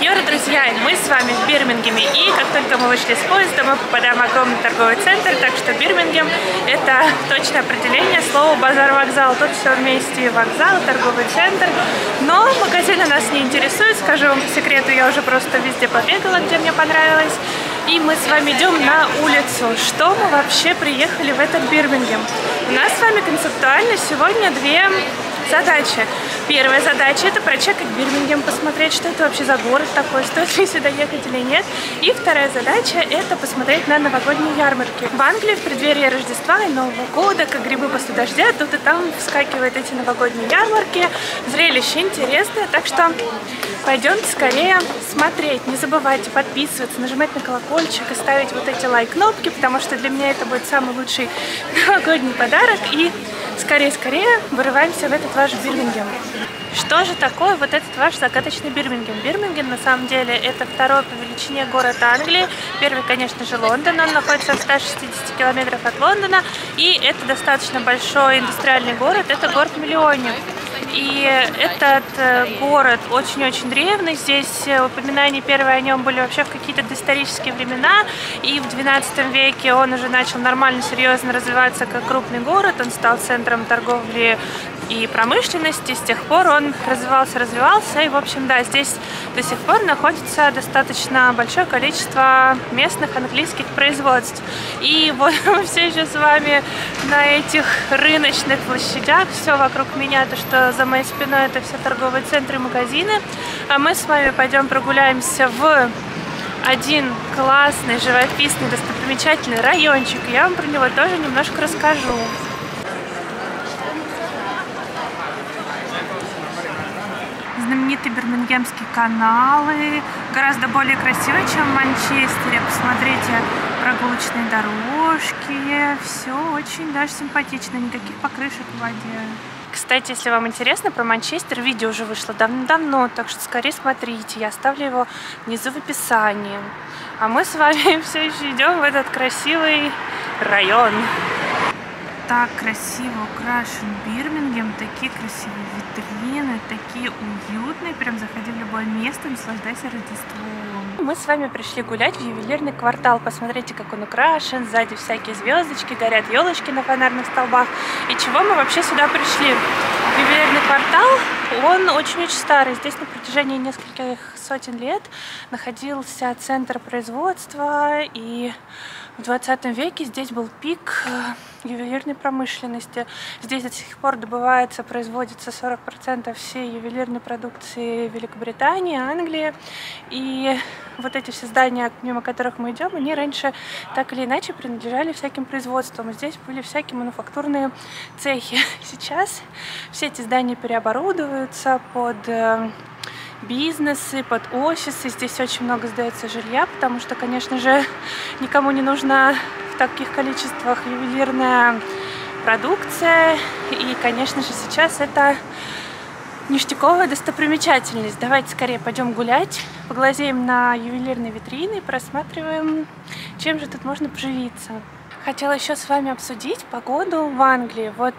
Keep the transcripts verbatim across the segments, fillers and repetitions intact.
Сеньоры, друзья, мы с вами в Бирмингеме, и как только мы вышли с поезда, мы попадаем в огромный торговый центр, так что Бирмингем — это точное определение слова базар-вокзал. Тут все вместе: вокзал, торговый центр. Но магазины нас не интересуют, скажу вам по секрету, я уже просто везде побегала, где мне понравилось. И мы с вами идем на улицу. Что мы вообще приехали в этот Бирмингем? У нас с вами концептуально сегодня две задачи. Первая задача — это прочекать Бирмингем, посмотреть, что это вообще за город такой, стоит ли сюда ехать или нет. И вторая задача — это посмотреть на новогодние ярмарки. В Англии в преддверии Рождества и Нового года, как грибы после дождя, тут и там вскакивают эти новогодние ярмарки. Зрелище интересное, так что пойдемте скорее смотреть. Не забывайте подписываться, нажимать на колокольчик и ставить вот эти лайк-кнопки, потому что для меня это будет самый лучший новогодний подарок. И скорее-скорее вырываемся в этот ваш Бирмингем. Что же такое вот этот ваш загадочный Бирмингем? Бирмингем на самом деле это второй по величине город Англии. Первый, конечно же, Лондон. Он находится в ста шестидесяти километрах от Лондона. И это достаточно большой индустриальный город. Это город-миллионник. И этот город очень-очень древний. Здесь упоминания первые о нем были вообще в какие-то доисторические времена. И в двенадцатом веке он уже начал нормально, серьезно развиваться как крупный город. Он стал центром торговли и промышленности. С тех пор он развивался, развивался. И, в общем, да, здесь до сих пор находится достаточно большое количество местных английских производств. И вот мы все еще с вами на этих рыночных площадях. Все вокруг меня, то, что за моей спиной, это все торговые центры и магазины. А мы с вами пойдем прогуляемся в один классный, живописный, достопримечательный райончик. Я вам про него тоже немножко расскажу. Знаменитые бирмингемские каналы, гораздо более красивые, чем в Манчестере. Посмотрите, прогулочные дорожки, все очень даже симпатично, никаких покрышек в воде. Кстати, если вам интересно про Манчестер, видео уже вышло давно-давно, так что скорее смотрите, я оставлю его внизу в описании. А мы с вами все еще идем в этот красивый район. Так красиво украшен Бирмингем, такие красивые витрины, такие уютные, прям заходи в любое место, наслаждайся Рождеством. Мы с вами пришли гулять в ювелирный квартал, посмотрите, как он украшен, сзади всякие звездочки, горят елочки на фонарных столбах. И чего мы вообще сюда пришли? Ювелирный квартал, он очень-очень старый, здесь на протяжении нескольких сотен лет находился центр производства, и в двадцатом веке здесь был пик ювелирной промышленности. Здесь до сих пор добывается, производится сорок процентов всей ювелирной продукции Великобритании, Англии. И вот эти все здания, мимо которых мы идем, они раньше так или иначе принадлежали всяким производствам. Здесь были всякие мануфактурные цехи. Сейчас все эти здания переоборудуются под бизнесы, под офисы. Здесь очень много сдается жилья, потому что, конечно же, никому не нужна в таких количествах ювелирная продукция. И, конечно же, сейчас это ништяковая достопримечательность. Давайте скорее пойдем гулять, поглазеем на ювелирные витрины и просматриваем, чем же тут можно поживиться. Хотела еще с вами обсудить погоду в Англии. Вот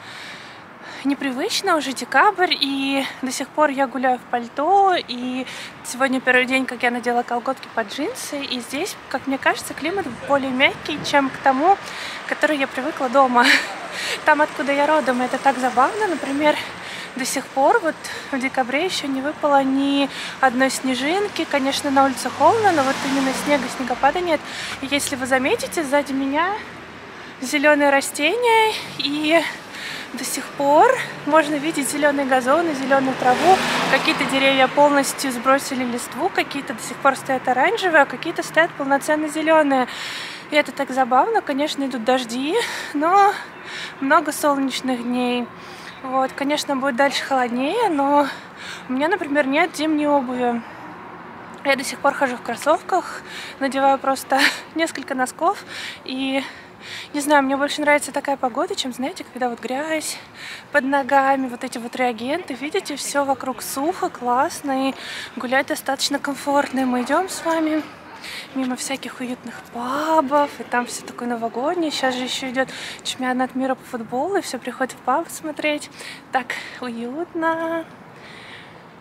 непривычно, уже декабрь, и до сих пор я гуляю в пальто, и сегодня первый день, как я надела колготки под джинсы, и здесь, как мне кажется, климат более мягкий, чем к тому, к который я привыкла дома. Там, откуда я родом, это так забавно, например, до сих пор, вот в декабре еще не выпало ни одной снежинки. Конечно, на улице холодно, но вот именно снега, снегопада нет. И если вы заметите, сзади меня зеленые растения, и до сих пор можно видеть зеленые газоны, зеленую траву. Какие-то деревья полностью сбросили листву, какие-то до сих пор стоят оранжевые, а какие-то стоят полноценно зеленые. И это так забавно. Конечно, идут дожди, но много солнечных дней. Вот, конечно, будет дальше холоднее, но у меня, например, нет зимней обуви. Я до сих пор хожу в кроссовках, надеваю просто несколько носков и не знаю, мне больше нравится такая погода, чем, знаете, когда вот грязь под ногами, вот эти вот реагенты. Видите, все вокруг сухо, классно, и гулять достаточно комфортно. И мы идем с вами мимо всяких уютных пабов, и там все такое новогоднее. Сейчас же еще идет чемпионат мира по футболу, и все приходят в паб смотреть. Так уютно.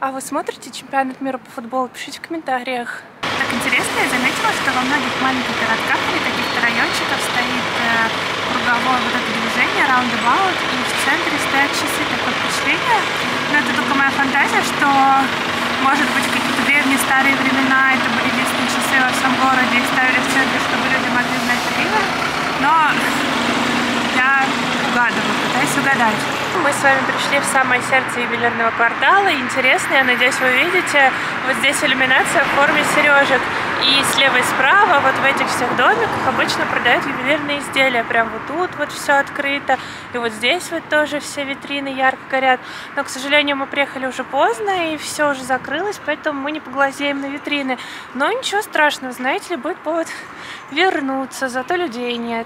А вы смотрите чемпионат мира по футболу? Пишите в комментариях. Так интересно, я заметила, что во многих маленьких городках или каких-то райончиках стоит э, круговое вот это движение, roundabout, и в центре стоят часы. Такое впечатление, но это только моя фантазия, что, может быть, в какие-то древние старые времена это были единственные часы во всем городе и ставили в центре, чтобы люди могли знать время. Но я угадываю, пытаюсь угадать. Мы с вами пришли в самое сердце ювелирного квартала. Интересно, я надеюсь, вы видите, вот здесь иллюминация в форме сережек. И слева и справа, вот в этих всех домиках обычно продают ювелирные изделия. Прям вот тут вот все открыто. И вот здесь вот тоже все витрины ярко горят. Но, к сожалению, мы приехали уже поздно, и все уже закрылось, поэтому мы не поглазеем на витрины. Но ничего страшного, знаете ли, будет повод вернуться, зато людей нет.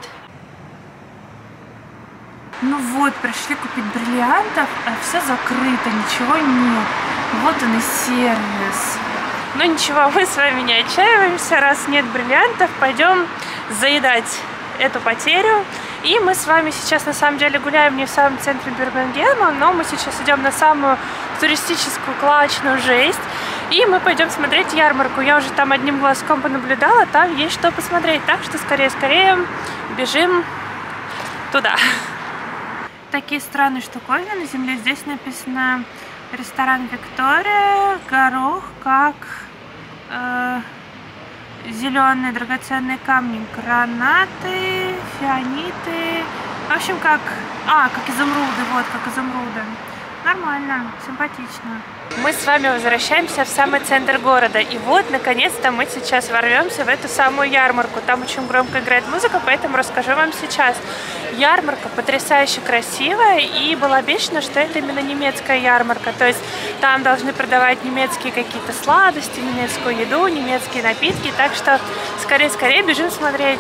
Ну вот, пришли купить бриллиантов, а все закрыто, ничего нет. Вот он и сервис. Ну ничего, мы с вами не отчаиваемся, раз нет бриллиантов, пойдем заедать эту потерю. И мы с вами сейчас на самом деле гуляем не в самом центре Бирмингема, но мы сейчас идем на самую туристическую классную жесть. И мы пойдем смотреть ярмарку. Я уже там одним глазком понаблюдала, там есть что посмотреть. Так что скорее-скорее бежим туда. Такие странные штуковины на земле. Здесь написано ресторан Виктория, горох, как э, зеленые драгоценные камни, гранаты, фианиты. В общем, как... А, как изумруды, вот, как изумруды. Нормально, симпатично. Мы с вами возвращаемся в самый центр города. И вот, наконец-то, мы сейчас ворвемся в эту самую ярмарку. Там очень громко играет музыка, поэтому расскажу вам сейчас. Ярмарка потрясающе красивая, и было обещано, что это именно немецкая ярмарка. То есть там должны продавать немецкие какие-то сладости, немецкую еду, немецкие напитки. Так что скорее-скорее бежим смотреть.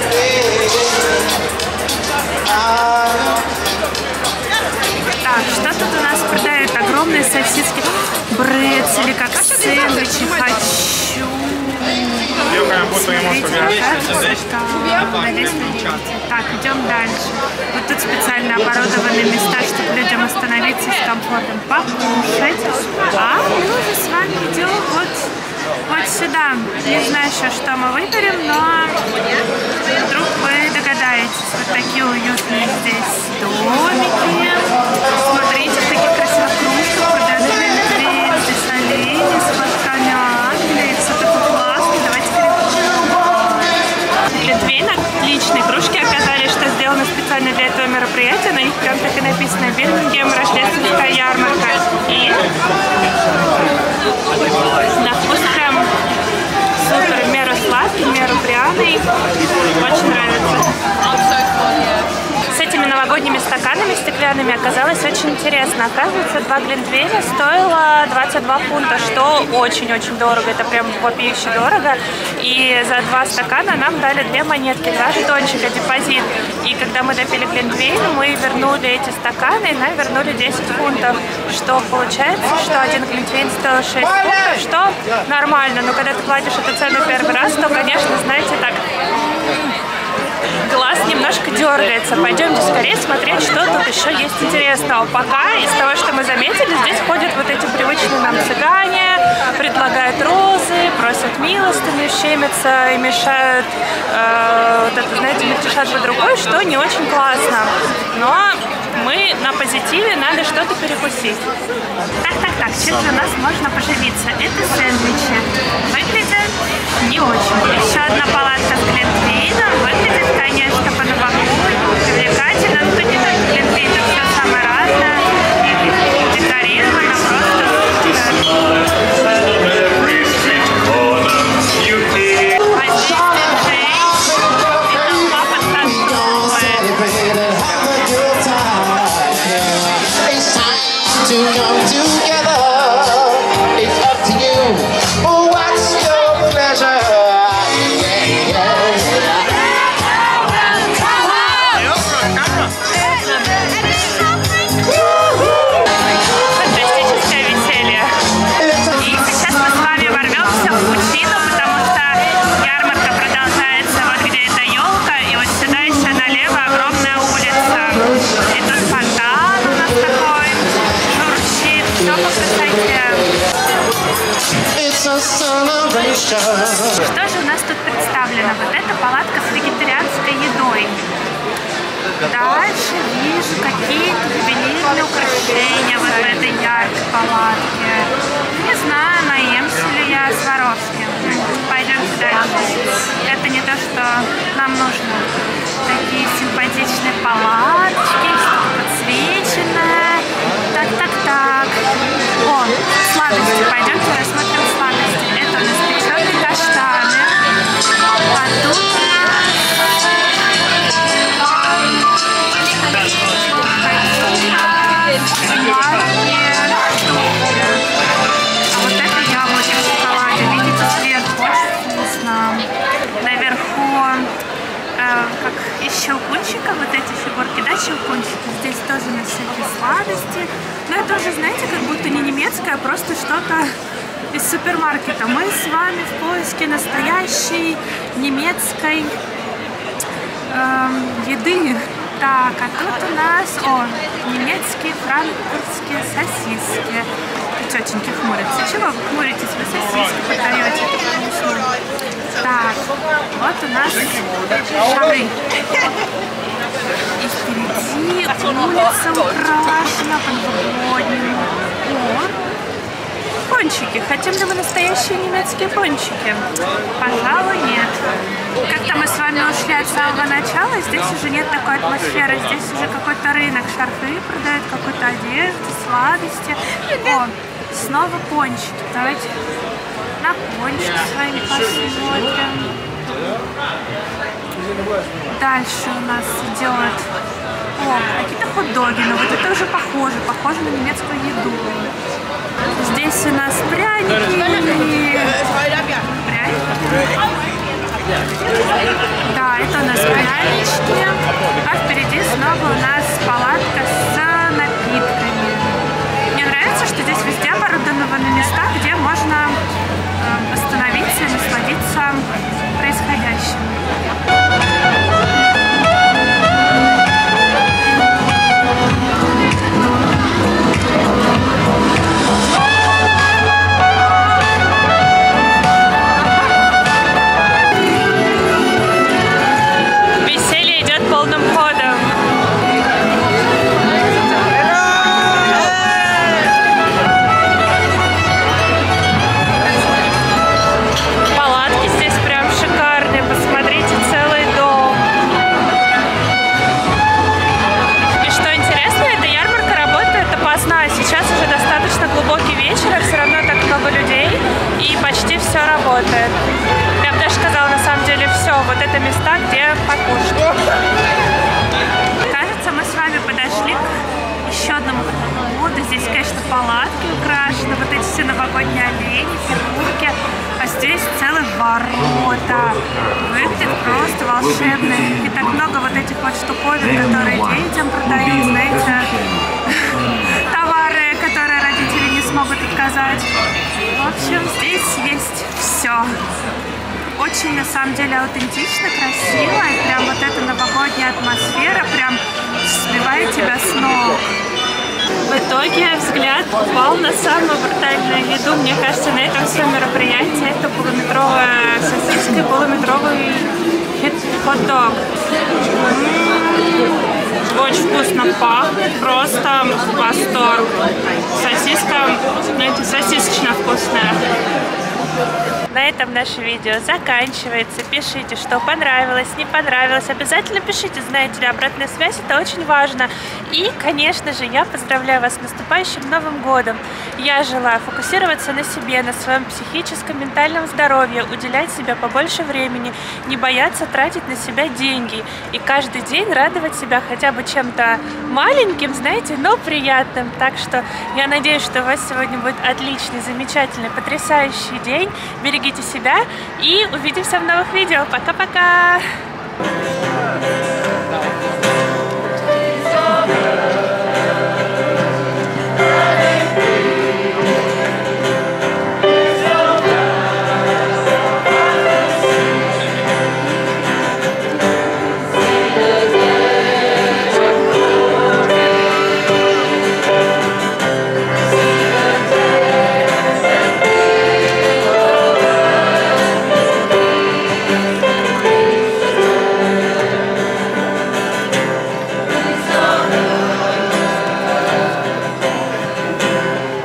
Так, что тут у нас продают? Огромные сосиски, брецели, как сэндвичи, хочу. Так, идем дальше. Вот тут специально оборудованные места, чтобы людям остановиться с комфортом покушать. А мы уже с вами идем вот, вот сюда. Не знаю еще, что мы выберем, но вдруг вы догадаетесь. Вот такие уютные здесь домики. Смотрите, в таких красивых кружках продают глинтвейн, здесь олени с флажками Англии. Все такое классно. Давайте перейдем. Глинтвейн отличные кружки оказались, что сделаны специально для этого мероприятия. На них прям так и написано «Бирмингем, рождественская ярмарка». И на вкус прям супер, в меру сладкий, в меру пряный. Очень нравится. С этими новогодними стаканами стеклянными оказалось очень интересно. Оказывается, два глинтвейна стоило двадцать два фунта, что очень-очень дорого. Это прям вопиюще дорого. И за два стакана нам дали две монетки, два жетончика, депозит. И когда мы допили глинтвейн, мы вернули эти стаканы, и нам вернули десять фунтов. Что получается, что один глинтвейн стоил шесть фунтов, что нормально. Но когда ты платишь эту цену первый раз, то, конечно, знаете, так... глаз немножко дергается. Пойдемте скорее смотреть, что тут еще есть интересного. Пока из того, что мы заметили, здесь ходят вот эти привычные нам цыгане, предлагают розы, просят милостыню, щемятся и мешают, э, вот это, знаете, мельтешат под рукой, что не очень классно. Но мы на позитиве, надо что-то перекусить. Так, так, так, сейчас у нас можно поживиться. Это сэндвичи. Выглядят не очень. Еще одна палатка с глинтвейном. Выглядит, конечно, по-новогоднему, привлекательно. Но тут не только глинтвейн, тут все самое разное. Декорировано просто. Together, it's up to you. What's your pleasure? Что же у нас тут представлено? Вот эта палатка с вегетарианской едой. Дальше вижу какие-то ювелирные украшения вот в этой яркой палатке. Не знаю, наемся ли я Сваровски. Пойдемте дальше. Это не то, что нам нужно. Такие симпатичные палаточки, что-то подсвеченное. Так, так, так. О, сладости. Пойдемте рассмотрим сладости. Это у нас печеные каштаны. А тут у нас а вот это яблоки в шоколаде. Видите, сверху очень вкусно. Наверху э, как из щелкунчика вот эти фигурки, да, щелкунчики. Здесь тоже на всякие сладости. Но это уже, знаете, как будто не немецкое, а просто что-то из супермаркета. Мы с вами в поиске настоящей немецкой э, еды. Так, а тут у нас, о, немецкие франкфуртские сосиски. Тетеньки хмурятся. Чего вы хмуритесь? Вы сосиски подаете. Так, вот у нас шары. И впереди улица украшена по-новогоднему. О, пончики. Хотим ли мы настоящие немецкие пончики? Пожалуй, нет. Как-то мы с вами ушли от самого начала, здесь уже нет такой атмосферы, здесь уже какой-то рынок, шарфы продают, какую-то одежду, сладости. О, снова пончики. Давайте на пончики с вами посмотрим. Дальше у нас идет, о, какие-то хот-доги, но вот это уже похоже, похоже на немецкую еду. Здесь у нас пряники. Пряники? Да, это у нас прянички, а впереди снова у нас палатка с напитками. Мне нравится, что здесь везде оборудованы места, где можно э, остановиться и насладиться происходящим. Я бы даже сказала, на самом деле, все. Вот это места, где покушать. Кажется, мы с вами подошли к еще одному входу. Здесь, конечно, палатки украшены, вот эти все новогодние олени, фигурки. А здесь целые ворота. Выглядит просто волшебно. И так много вот этих вот штуковин, которые детям продают, знаете, товары, которые родители не смогут отказать. В общем, здесь есть все. Очень, на самом деле, аутентично, красиво. И прям вот эта новогодняя атмосфера прям сбивает тебя с ног. В итоге взгляд упал на самую брутальную еду. Мне кажется, на этом все мероприятие. Это полуметровая сосиска и полуметровый хот-дог. Очень вкусно пахнет, просто восторг. Сосиска, знаете, сосисочно вкусная. На этом наше видео заканчивается. Пишите, что понравилось, не понравилось. Обязательно пишите, знаете ли, обратная связь, это очень важно. И, конечно же, я поздравляю вас с наступающим Новым годом. Я желаю фокусироваться на себе, на своем психическом, ментальном здоровье, уделять себе побольше времени, не бояться тратить на себя деньги. И каждый день радовать себя хотя бы чем-то маленьким, знаете, но приятным. Так что я надеюсь, что у вас сегодня будет отличный, замечательный, потрясающий день. Берегите себя и увидимся в новых видео. Пока-пока!